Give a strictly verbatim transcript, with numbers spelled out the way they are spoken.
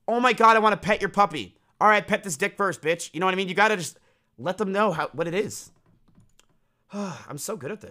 Oh my God, I want to pet your puppy. All right, pet this dick first, bitch. You know what I mean? You got to just let them know how what it is. I'm so good at this.